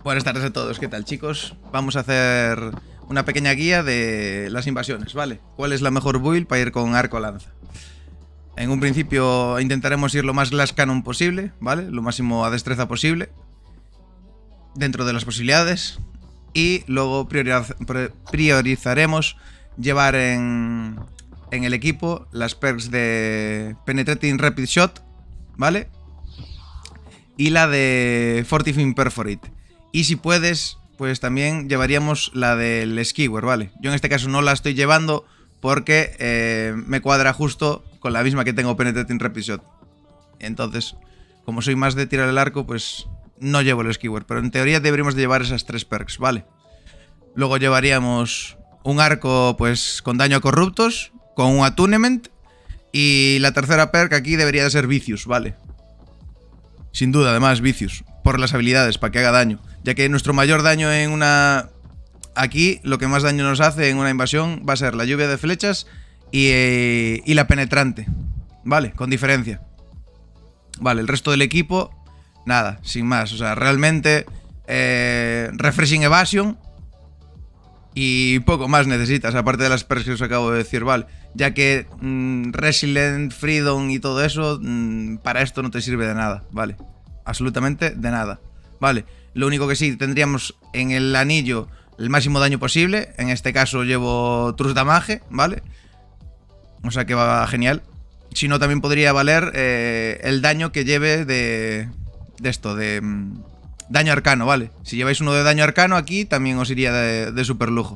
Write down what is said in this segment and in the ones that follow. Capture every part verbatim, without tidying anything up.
Buenas tardes a todos, ¿qué tal, chicos? Vamos a hacer una pequeña guía de las invasiones, ¿vale? ¿Cuál es la mejor build para ir con arco lanza? En un principio intentaremos ir lo más glass cannon posible, ¿vale? Lo máximo a destreza posible, dentro de las posibilidades. Y luego prioriz priorizaremos llevar en, en el equipo las perks de Penetrating Rapid Shot, ¿vale? Y la de Fortifying Perforate. Y si puedes, pues también llevaríamos la del Skewer, ¿vale? Yo en este caso no la estoy llevando porque eh, me cuadra justo con la misma que tengo Penetrating Rapid Shot. Entonces, como soy más de tirar el arco, pues no llevo el Skewer. Pero en teoría deberíamos de llevar esas tres perks, ¿vale? Luego llevaríamos un arco pues con daño a corruptos, con un attunement. Y la tercera perk aquí debería de ser Vicious, ¿vale? Sin duda, además, Vicious, por las habilidades, para que haga daño. Ya que nuestro mayor daño en una... Aquí, lo que más daño nos hace en una invasión va a ser la lluvia de flechas y, eh, y la penetrante, ¿vale? Con diferencia. Vale, el resto del equipo, nada, sin más. O sea, realmente, eh, Refreshing Evasion y poco más necesitas, aparte de las perks que os acabo de decir, ¿vale? Ya que mmm, Resilient, Freedom y todo eso, mmm, para esto no te sirve de nada, ¿vale? Absolutamente de nada, ¿vale? Lo único que sí, tendríamos en el anillo el máximo daño posible. En este caso llevo Trust Damage, ¿vale? O sea que va genial. Si no, también podría valer eh, el daño que lleve de, de esto, de mmm, daño arcano, ¿vale? Si lleváis uno de daño arcano aquí, también os iría de, de super lujo.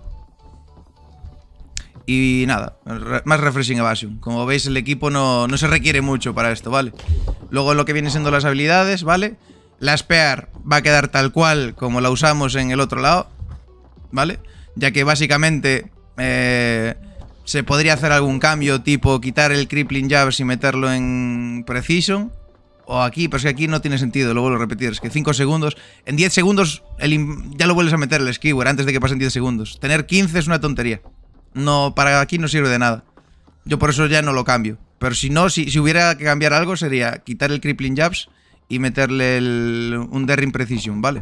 Y nada, más Refreshing Evasion. Como veis, el equipo no, no se requiere mucho para esto, ¿vale? Luego lo que vienen siendo las habilidades, ¿vale? La Spear va a quedar tal cual como la usamos en el otro lado, ¿vale? Ya que básicamente eh, se podría hacer algún cambio, tipo quitar el Crippling Jabs y meterlo en Precision. O aquí, pero es que aquí no tiene sentido, lo vuelvo a repetir. Es que cinco segundos, en diez segundos el, ya lo vuelves a meter el Skewer antes de que pasen diez segundos. Tener quince es una tontería. No, para aquí no sirve de nada. Yo por eso ya no lo cambio. Pero si no, si, si hubiera que cambiar algo sería quitar el Crippling Jabs y meterle el, un Daring Precision, ¿vale?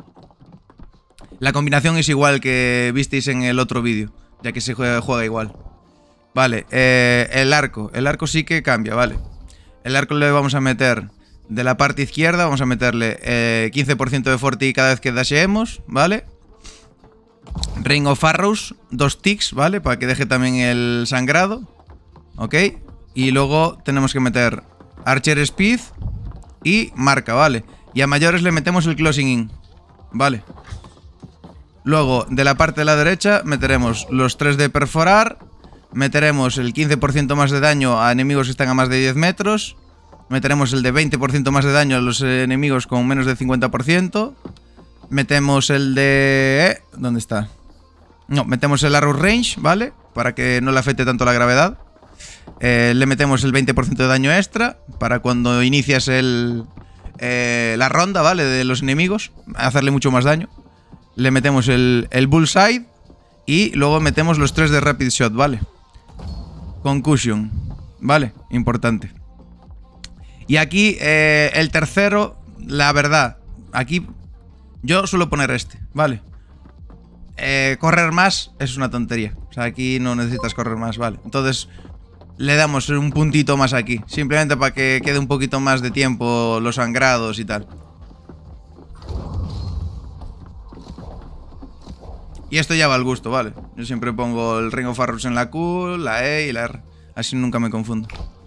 La combinación es igual que visteis en el otro vídeo, ya que se juega, juega igual. Vale, eh, el arco. El arco sí que cambia, ¿vale? El arco le vamos a meter de la parte izquierda, vamos a meterle eh, quince por ciento de forti cada vez que dasheemos, ¿vale? Ring of Arrows, dos ticks, ¿vale? Para que deje también el sangrado, ¿ok? Y luego tenemos que meter Archer Speed y marca, ¿vale? Y a mayores le metemos el Closing In, ¿vale? Luego, de la parte de la derecha, meteremos los tres de perforar. Meteremos el quince por ciento más de daño a enemigos que están a más de diez metros. Meteremos el de veinte por ciento más de daño a los enemigos con menos de cincuenta por ciento. Metemos el de... ¿Eh? ¿Dónde está? No, metemos el Arrow Range, ¿vale? Para que no le afecte tanto la gravedad. Eh, le metemos el veinte por ciento de daño extra para cuando inicias el, eh, la ronda, ¿vale? De los enemigos, hacerle mucho más daño. Le metemos el, el Bullseye y luego metemos los tres de Rapid Shot, ¿vale? Concussion, ¿vale? Importante. Y aquí eh, el tercero, la verdad, aquí yo suelo poner este, ¿vale? Eh, correr más es una tontería. O sea, aquí no necesitas correr más, ¿vale? Entonces le damos un puntito más aquí, simplemente para que quede un poquito más de tiempo los sangrados y tal. Y esto ya va al gusto, ¿vale? Yo siempre pongo el Ring of Arrows en la Q, la E y la R. Así nunca me confundo.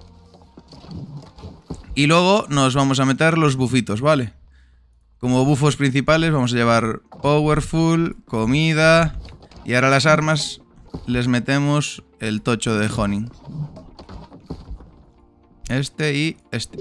Y luego nos vamos a meter los bufitos, ¿vale? Como bufos principales vamos a llevar Powerful, comida. Y ahora las armas les metemos el tocho de Honing. Este y este.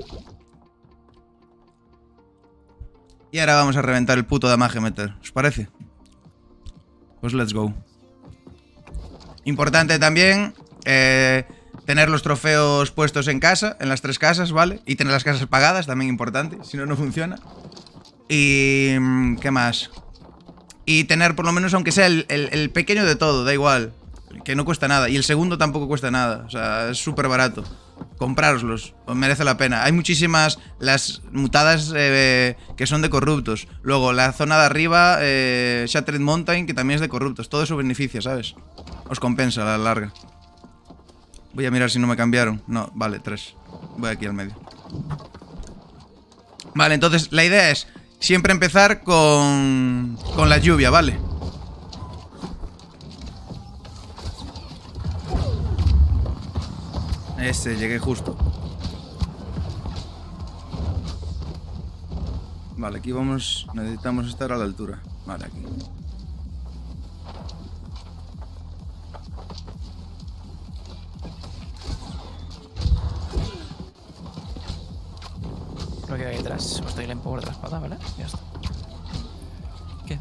Y ahora vamos a reventar el puto damage meter, ¿os parece? Pues let's go. Importante también eh, tener los trofeos puestos en casa, en las tres casas, ¿vale? Y tener las casas pagadas, también importante, si no, no funciona. Y... ¿qué más? Y tener por lo menos, aunque sea el, el, el pequeño de todo, da igual. Que no cuesta nada. Y el segundo tampoco cuesta nada, o sea, es súper barato. comprároslos, os merece la pena. Hay muchísimas, las mutadas eh, que son de corruptos. Luego la zona de arriba, eh, Shattered Mountain, que también es de corruptos. Todo eso beneficia, ¿sabes? Os compensa a la larga. Voy a mirar si no me cambiaron. No, vale, tres. Voy aquí al medio. Vale, entonces la idea es siempre empezar con, con la lluvia, ¿vale? Este, llegué justo. Vale, aquí vamos. Necesitamos estar a la altura. Vale, aquí. Lo que hay detrás. Os doy el empower de la espada, ¿vale? Ya está. ¿Qué?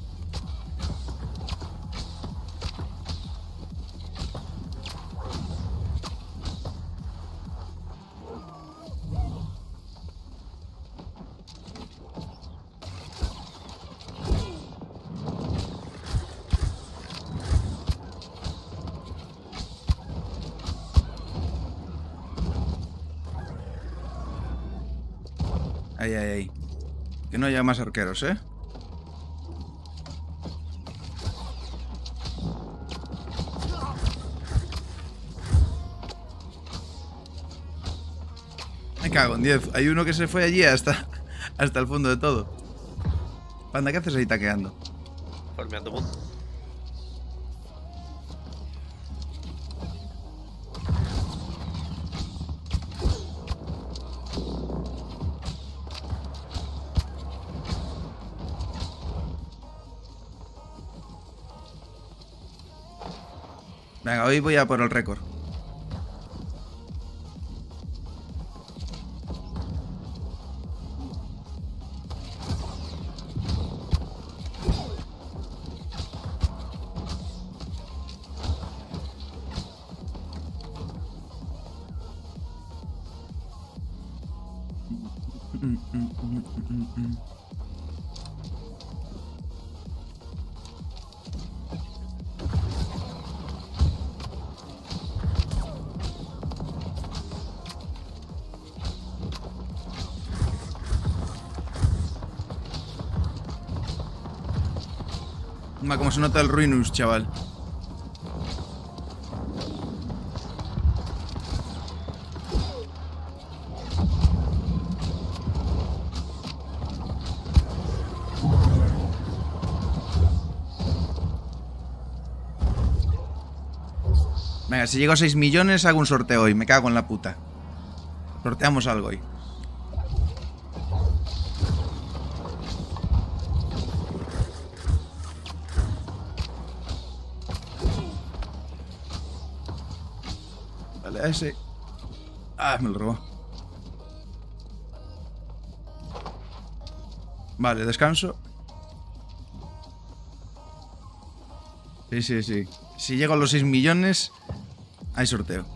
Ahí, ahí, ahí. Que no haya más arqueros, ¿eh? Me cago en diez. Hay uno que se fue allí hasta, hasta el fondo de todo. Panda, ¿qué haces ahí taqueando? Farmeando bot. Venga, hoy voy a por el récord. Ma, como se nota el Ruinus, chaval. Venga, si llego a seis millones hago un sorteo hoy. Me cago en la puta. Sorteamos algo hoy. Vale, a ese. Ah, me lo robó. Vale, descanso. Sí, sí, sí. Si llego a los seis millones, hay sorteo.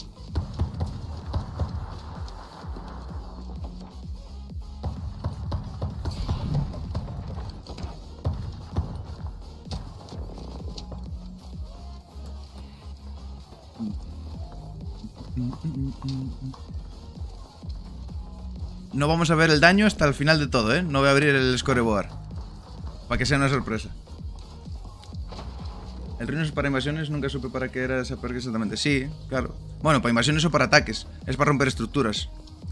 No vamos a ver el daño hasta el final de todo, ¿eh? No voy a abrir el scoreboard. Para que sea una sorpresa. El reino es para invasiones, nunca supe para qué era esa perca exactamente. Sí, claro. Bueno, para invasiones o para ataques. Es para romper estructuras.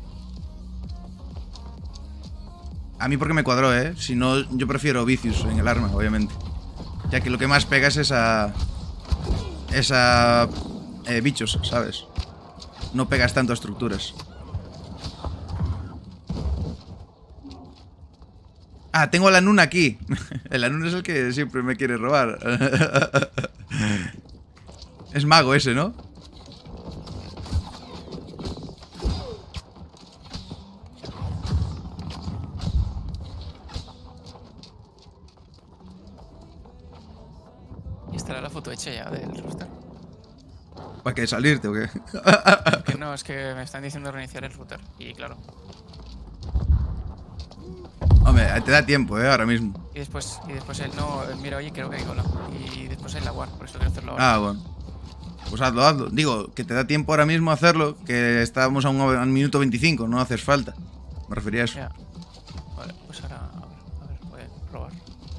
A mí porque me cuadró, ¿eh? Si no, yo prefiero Vicious en el arma, obviamente. Ya que lo que más pega es esa... Esa... Eh, bichos, ¿sabes? No pegas tanto a estructuras. Ah, tengo a la Nun aquí. El Nun es el que siempre me quiere robar. Es mago ese, ¿no? Y estará la foto hecha ya del router. ¿Para qué salirte o qué? Que no, es que me están diciendo reiniciar el router. Y claro. Hombre, te da tiempo, ¿eh? Ahora mismo. Y después, y después él no, mira, oye, creo que hay cola. Y después él la guarda, por eso quiero hacerlo ahora. Ah, bueno. Pues hazlo, hazlo. Digo, que te da tiempo ahora mismo a hacerlo, que estábamos a un, a un minuto veinticinco, no haces falta. Me refería a eso. Ya. Vale, pues ahora, a ver, a ver, voy a probar.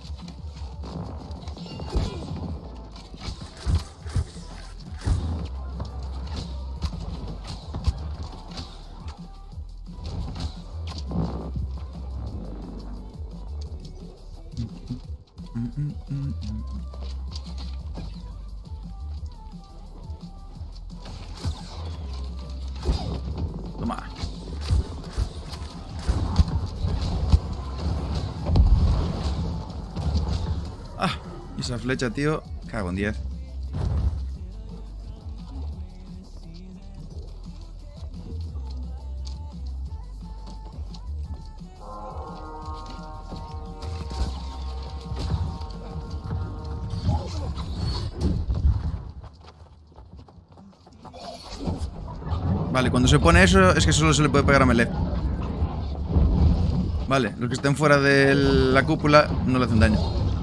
Toma. Ah, y esa flecha, tío. Cago en diez. Vale, cuando se pone eso es que solo se le puede pegar a melee. Vale, los que estén fuera de la cúpula no le hacen daño.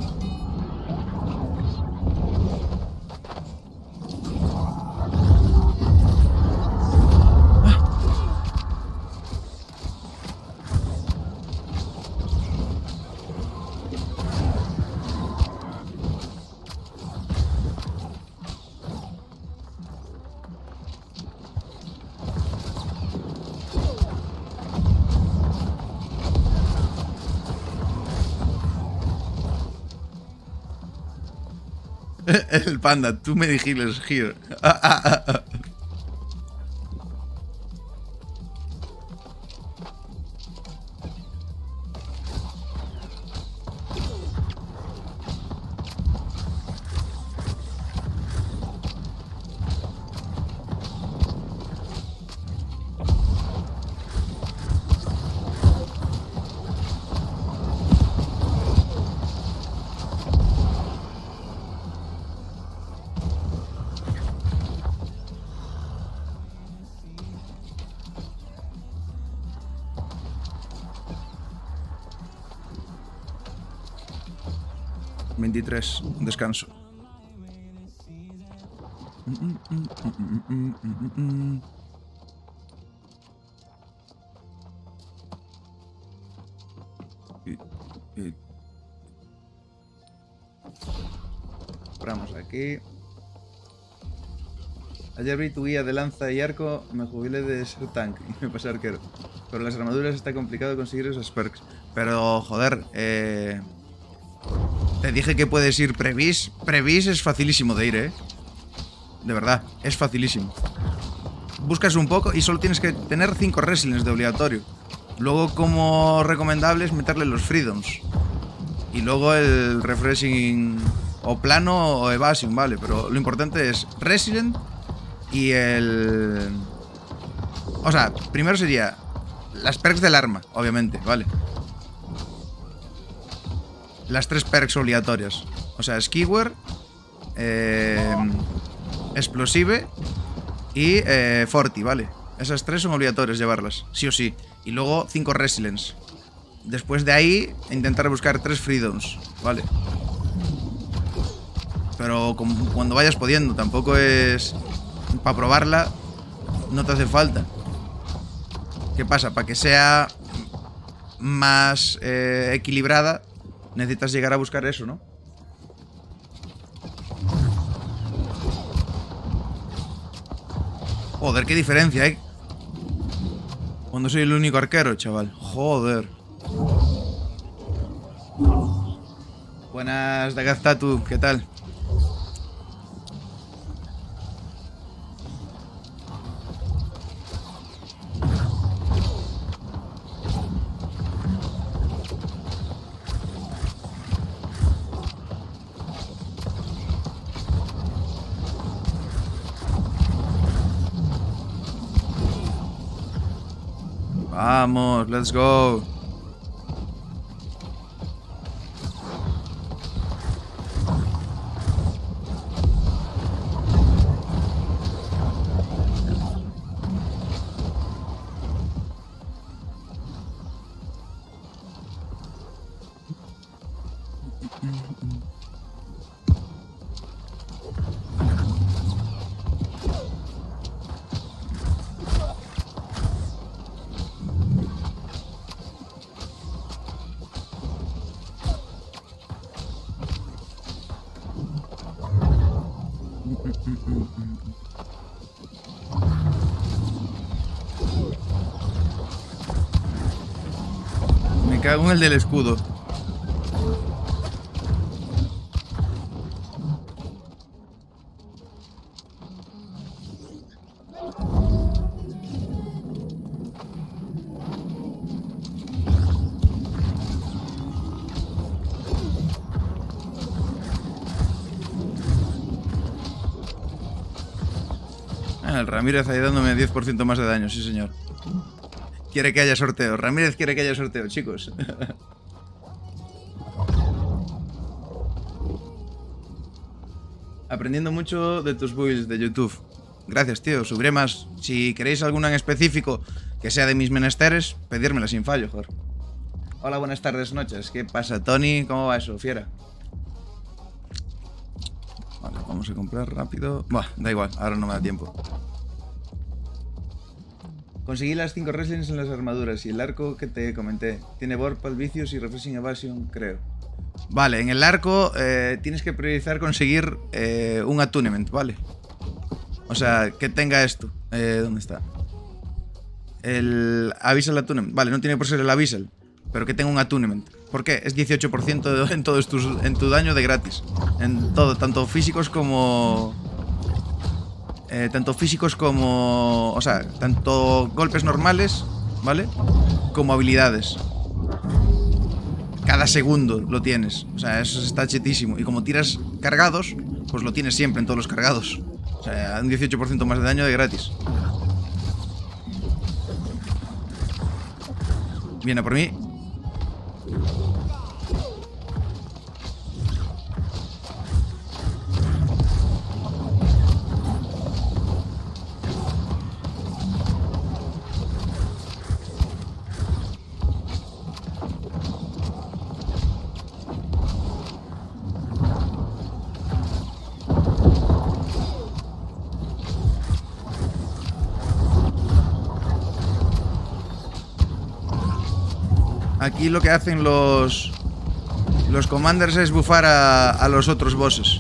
El panda, tú me digiles, here. Ah, ah, ah, ah. veintitrés, descanso. Y, y... Compramos aquí. Ayer vi tu guía de lanza y arco, me jubilé de ser tank y me pasé arquero. Pero las armaduras está complicado conseguir esos perks. Pero, joder, eh... te dije que puedes ir previs. Previs es facilísimo de ir, ¿eh? De verdad, es facilísimo. Buscas un poco y solo tienes que tener cinco resilience de obligatorio. Luego, como recomendable, es meterle los freedoms. Y luego el refreshing o plano o evasion, ¿vale? Pero lo importante es resilient y el... O sea, primero sería las perks del arma, obviamente, ¿vale? Las tres perks obligatorias. O sea, Skewer, eh, Explosive y eh, Forti, ¿vale? Esas tres son obligatorias llevarlas, sí o sí. Y luego cinco Resilience. Después de ahí, intentar buscar tres Freedoms, ¿vale? Pero como, cuando vayas pudiendo, tampoco es... Para probarla, no te hace falta. ¿Qué pasa? Para que sea más eh, equilibrada, necesitas llegar a buscar eso, ¿no? Joder, qué diferencia, ¿eh? Cuando soy el único arquero, chaval. Joder. Buenas, Dagaztatu, ¿qué tal? Vamos, let's go. Me cago en el del escudo. Ah, el Ramírez ahí dándome diez por ciento más de daño, sí señor. Quiere que haya sorteo. Ramírez quiere que haya sorteo, chicos. Aprendiendo mucho de tus builds de YouTube. Gracias, tío. Subiré más. Si queréis alguna en específico que sea de mis menesteres, pedírmela sin fallo, joder. Hola, buenas tardes, noches. ¿Qué pasa, Tony? ¿Cómo va eso, fiera? Vale, vamos a comprar rápido. Buah, da igual, ahora no me da tiempo. Conseguí las cinco wrestlings en las armaduras y el arco que te comenté. Tiene Vorpal, Vicious y Refreshing Evasion, creo. Vale, en el arco eh, tienes que priorizar conseguir eh, un attunement, ¿vale? O sea, que tenga esto. Eh, ¿Dónde está? El Abyssal Attunement. Vale, no tiene por ser el Abyssal, pero que tenga un attunement. ¿Por qué? Es dieciocho por ciento en todos tus, en tu daño de gratis. En todo, tanto físicos como... Eh, tanto físicos como... O sea, tanto golpes normales, ¿vale? Como habilidades. Cada segundo lo tienes. O sea, eso está chetísimo. Y como tiras cargados, pues lo tienes siempre en todos los cargados. O sea, un dieciocho por ciento más de daño de gratis. Viene por mí. Aquí lo que hacen los los commanders es bufar a, a los otros bosses.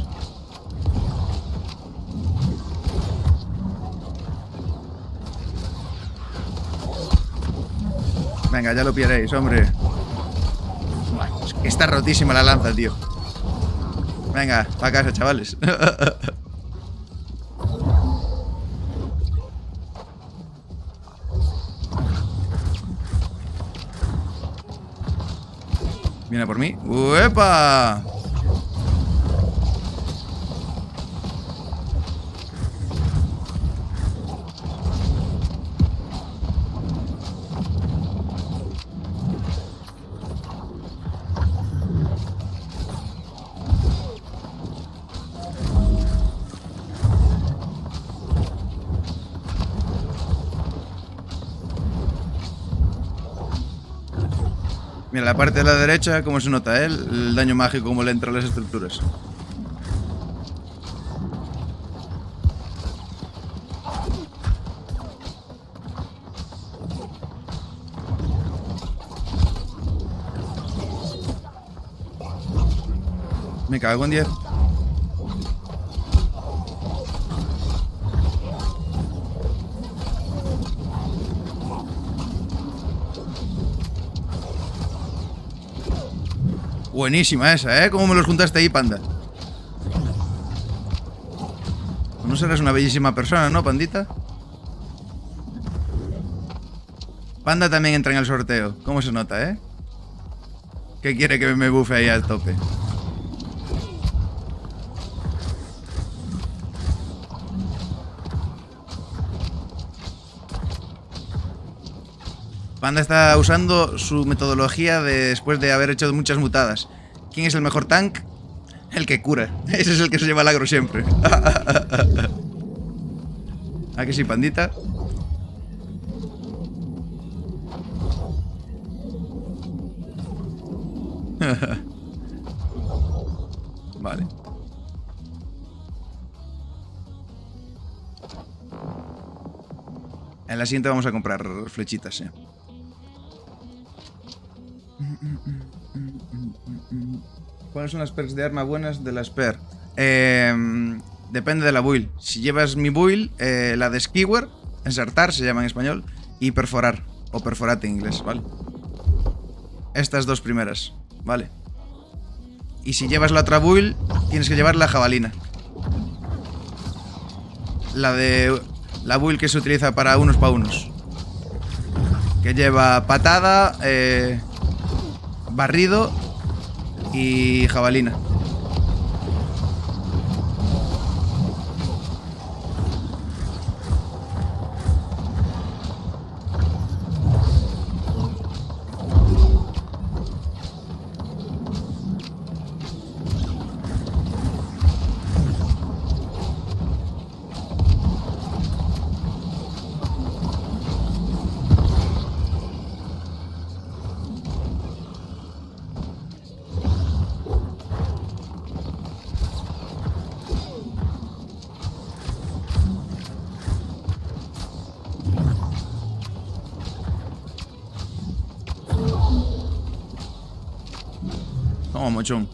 Venga, ya lo pillaréis, hombre. Es que está rotísima la lanza, tío. Venga, pa' casa, chavales. Viene por mí. ¡Uepa! Mira, la parte de la derecha, cómo se nota, ¿eh? El daño mágico, cómo le entra a las estructuras. Me cago en diez. Buenísima esa, ¿eh? ¿Cómo me los juntaste ahí, panda? No serás una bellísima persona, ¿no, pandita? Panda también entra en el sorteo. ¿Cómo se nota, eh? ¿Qué quiere que me bufe ahí al tope? Panda está usando su metodología de, después de haber hecho muchas mutadas. ¿Quién es el mejor tank? El que cura. Ese es el que se lleva el agro siempre. ¿A que sí, pandita? Vale. En la siguiente vamos a comprar flechitas, eh. ¿Cuáles son las perks de arma buenas de las per? Eh, Depende de la build. Si llevas mi build, eh, la de Skewer, ensartar se llama en español, y perforar, o perforate en inglés, ¿vale? Estas dos primeras, ¿vale? Y si llevas la otra build, tienes que llevar la jabalina. La de... La build que se utiliza para unos pa' unos. Que lleva patada, eh, barrido y jabalina. Toma, mochón.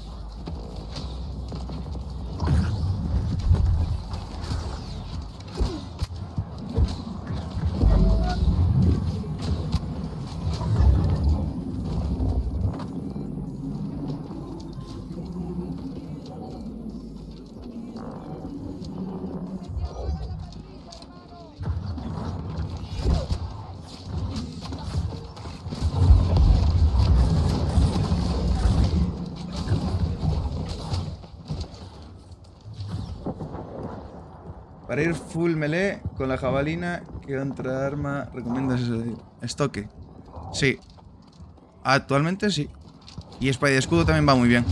Para ir full melee con la jabalina, ¿qué otra arma recomiendas? Estoque. Sí. Actualmente sí. Y espada y escudo también va muy bien.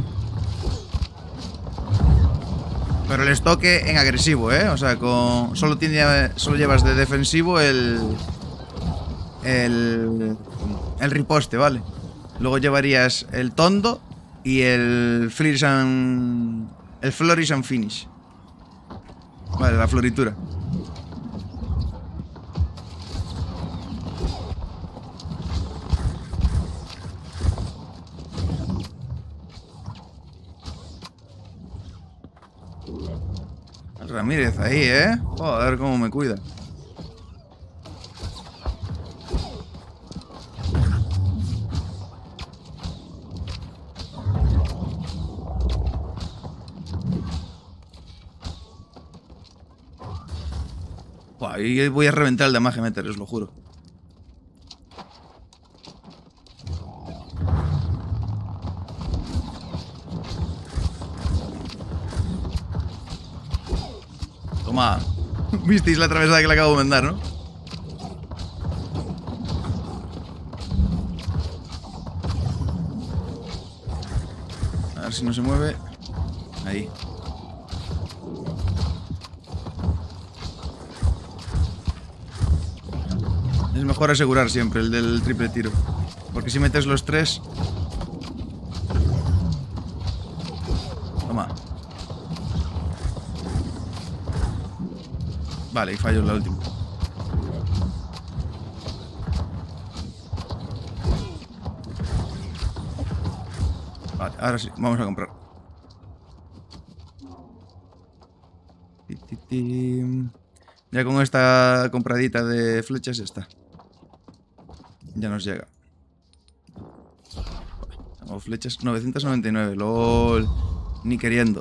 Pero el estoque en agresivo, ¿eh? O sea, con solo, tiene, solo llevas de defensivo el... El... El riposte, ¿vale? Luego llevarías el tondo y el Flourish and... El Flourish and Finish. Vale, la floritura. Ramírez ahí, ¿eh? Joder, cómo me cuida. Y voy a reventar el damage meter, os lo juro. Toma. Visteis la atravesada que le acabo de mandar, ¿no? A ver si no se mueve. Ahí. Es mejor asegurar siempre el del triple tiro. Porque si metes los tres... Toma. Vale, y fallo en la última. Vale, ahora sí, vamos a comprar. Ya con esta compradita de flechas ya está. Ya nos llega. Tengo flechas novecientos noventa y nueve. LOL. Ni queriendo.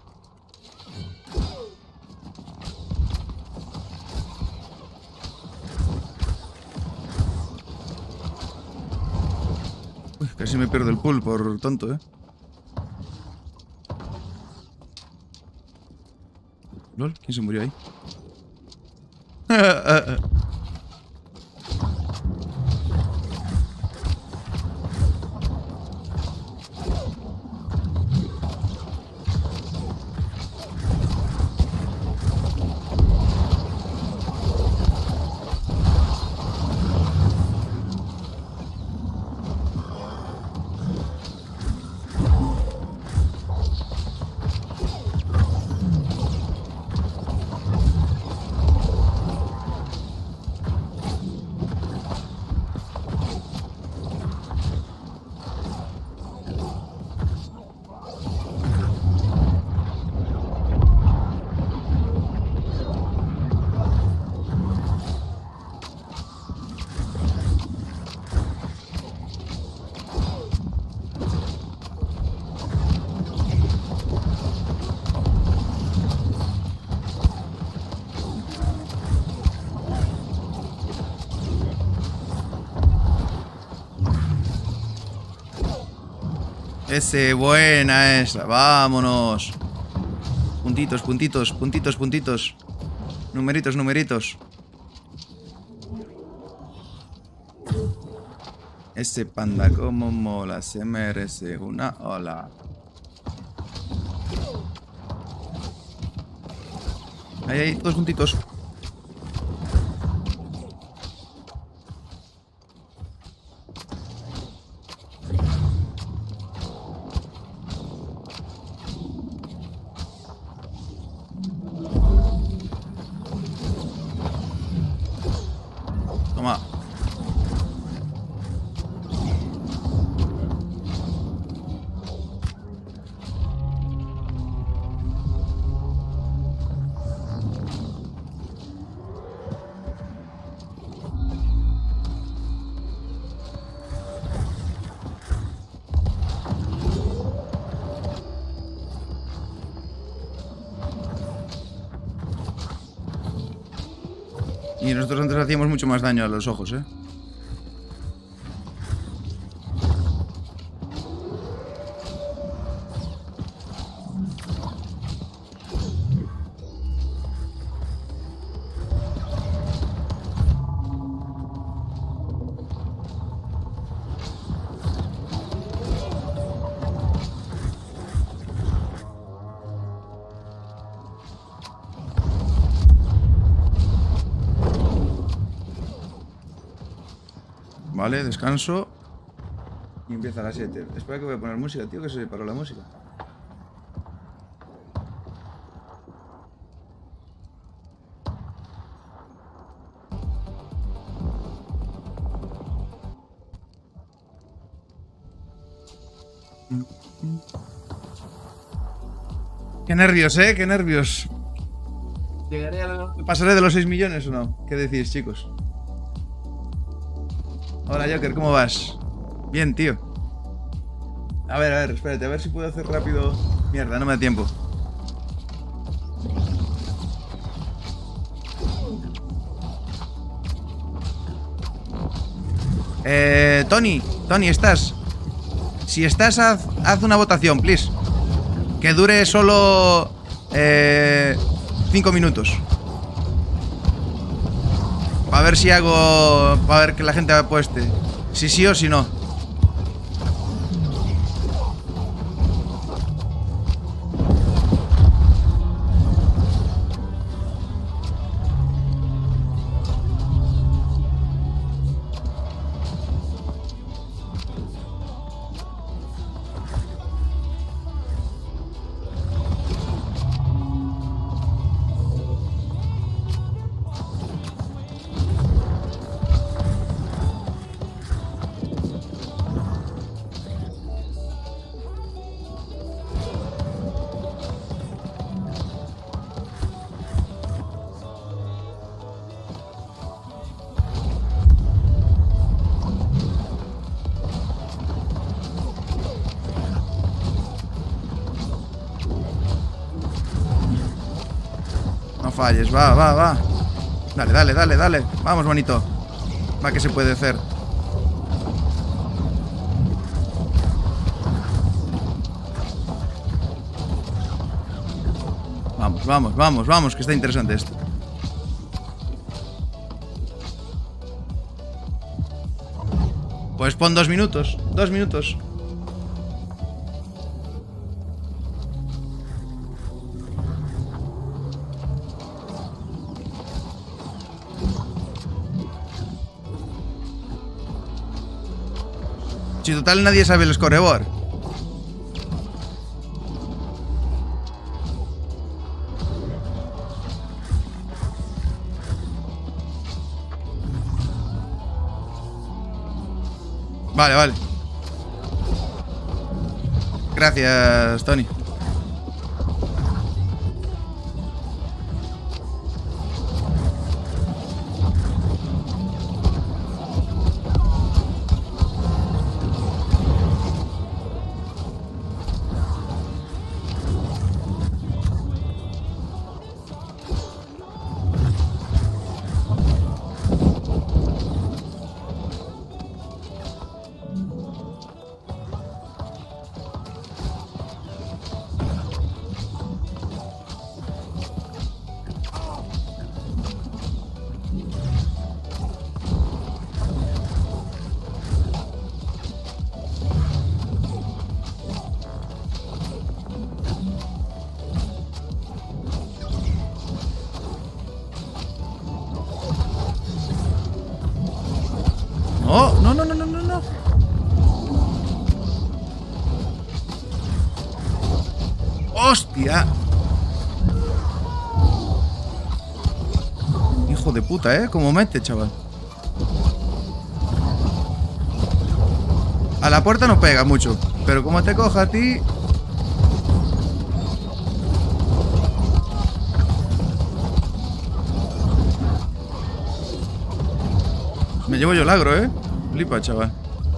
Uy, casi me pierdo el pool por tonto, eh. LOL, ¿quién se murió ahí? Ese, buena esa. Vámonos. Puntitos, puntitos, puntitos, puntitos. Numeritos, numeritos. Ese panda como mola, se merece una ola. Ahí, ahí, todos juntitos. Toma. Y nosotros antes hacíamos mucho más daño a los ojos, ¿eh? Vale, descanso. Y empieza a las siete. Espera que voy a poner música, tío, que se paró la música. Qué nervios, eh, qué nervios. ¿Llegaré a los... ¿Pasaré de los seis millones o no? ¿Qué decís, chicos? Hola, Joker, ¿cómo vas? Bien, tío. A ver, a ver, espérate, a ver si puedo hacer rápido... Mierda, no me da tiempo. Eh... Tony, Tony, ¿estás? Si estás, haz, haz una votación, please. Que dure solo... Eh... Cinco minutos. A ver si hago... Para ver que la gente apueste. Si sí o si no. No falles, va, va, va. Dale, dale, dale, dale. Vamos, bonito. Va, que se puede hacer. Vamos, vamos, vamos, vamos, que está interesante esto. Pues pon dos minutos. Dos minutos. Si total nadie sabe el scoreboard. Vale, vale. Gracias, Tony. ¡Hostia! Hijo de puta, ¿eh? Como mete, chaval. A la puerta no pega mucho, pero como te coja a ti... Me llevo yo el agro, ¿eh? Flipa, chaval.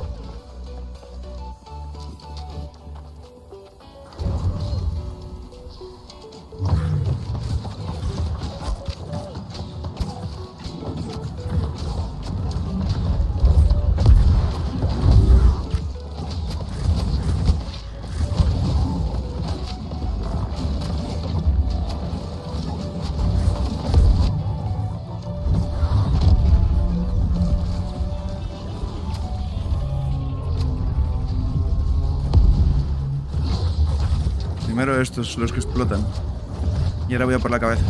Primero estos, los que explotan. Y ahora voy a por la cabeza.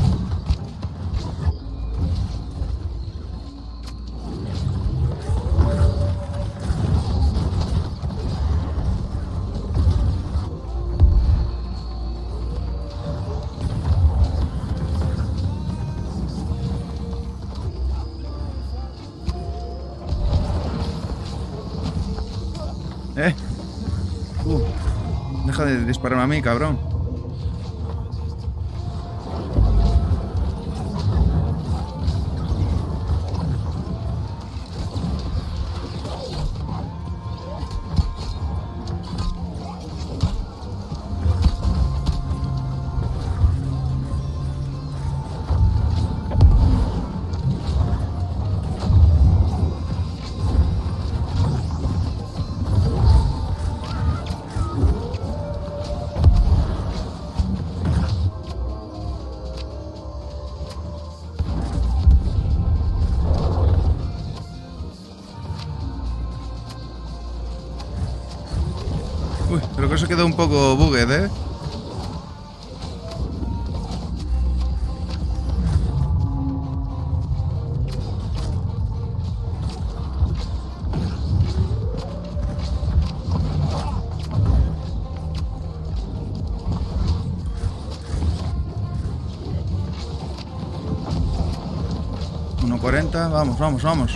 Eh. Uh. Deja de dispararme a mí, cabrón. Uy, creo que eso quedó un poco bugged, ¿eh? uno cuarenta, vamos, vamos, vamos.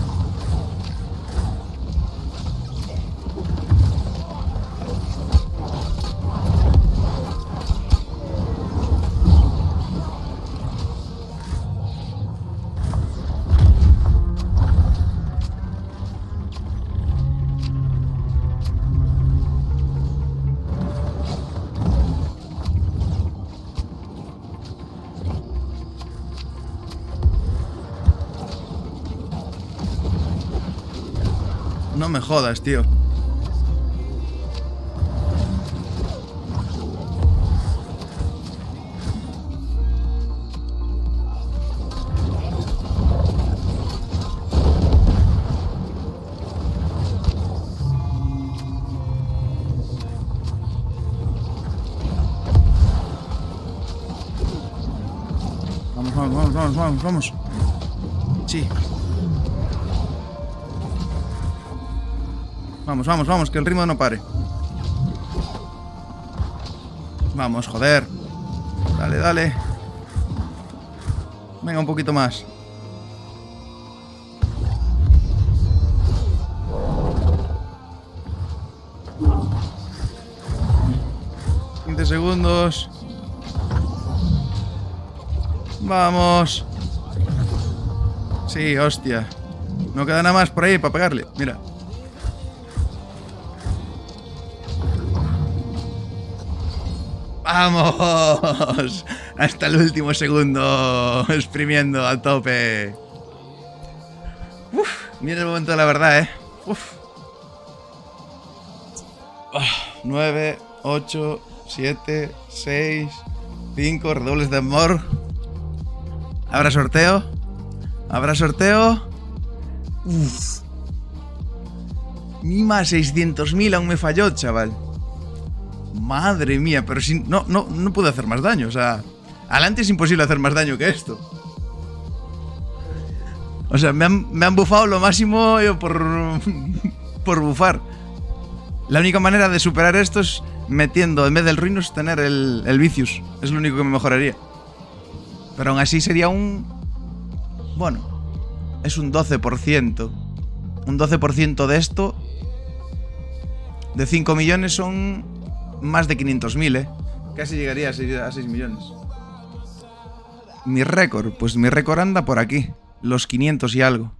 No me jodas, tío. Vamos, vamos, vamos, vamos, vamos, vamos. Sí. Vamos, vamos, vamos, que el ritmo no pare. Vamos, joder. Dale, dale. Venga, un poquito más. quince segundos. Vamos. Sí, hostia. No queda nada más por ahí para pegarle. Mira. ¡Vamos! Hasta el último segundo, exprimiendo al tope. Uf, mira el momento de la verdad, ¿eh? Uf. Oh, nueve, ocho, siete, seis, cinco, redobles de amor. ¿Habrá sorteo? ¿Habrá sorteo? Uf. Mima seiscientos mil aún me falló, chaval. Madre mía, pero si no, no, no pude hacer más daño, o sea, adelante es imposible hacer más daño que esto. O sea, me han, me han bufado lo máximo yo por, por bufar. La única manera de superar esto es metiendo, en vez del Ruinous, tener el, el Vicious. Es lo único que me mejoraría. Pero aún así sería un... Bueno, es un doce por ciento. Un doce por ciento de esto... De cinco millones son más de quinientos mil, ¿eh? Casi llegaría a seis millones. Mi récord, pues mi récord anda por aquí. Los quinientos y algo.